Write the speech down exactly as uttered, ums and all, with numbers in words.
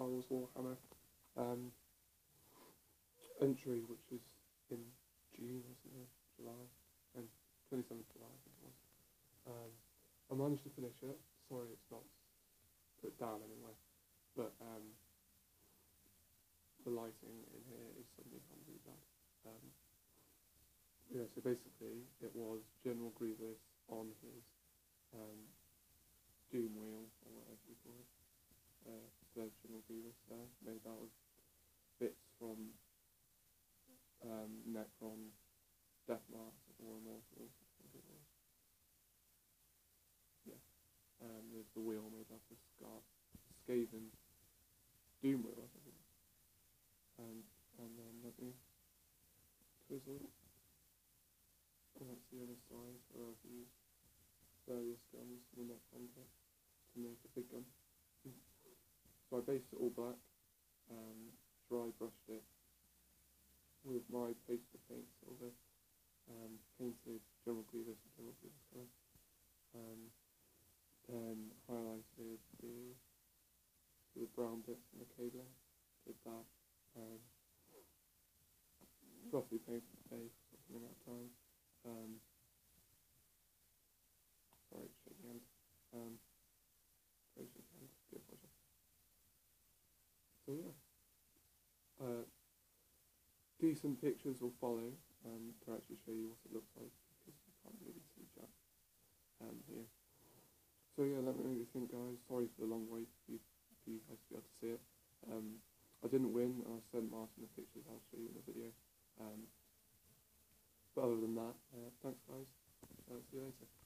Star Wars Warhammer um, entry, which was in June, wasn't it? July, and twenty-seventh of July, I think it was. Um, I managed to finish it. Sorry, it's not put down anywhere, but um, the lighting in here is suddenly really bad. Um, yeah, so basically, it was General Grievous on his um, Doom wheel, or whatever you call it. Uh, the General Grievous there, made out of bits from um, Necron, Death Marks, or Immortals, I think it was. Yeah. Um, there's the wheel made out of Scar Skaven Doom wheel, I think it was. Um, and then let me twizzle. And that's the other side where I've used various guns from the Necron kit to make a big gun. So I based it all black, um, dry brushed it with my poster paint silver, um, painted General Grievous and General Grievous colour, um, then highlighted the, the brown bits in the cabling, did that, um, roughly painted the face, something in that time, um, sorry, shaking hand, um, very shaking hand, do apologise. So yeah, uh, decent pictures will follow um, to actually show you what it looks like, because you can't really see Jack um, here. So yeah, let me know what you think, guys. Sorry for the long wait for you, for you guys to be able to see it. Um, I didn't win, and I sent Martin the pictures I'll show you in the video. Um, but other than that, uh, thanks guys, uh, see you later.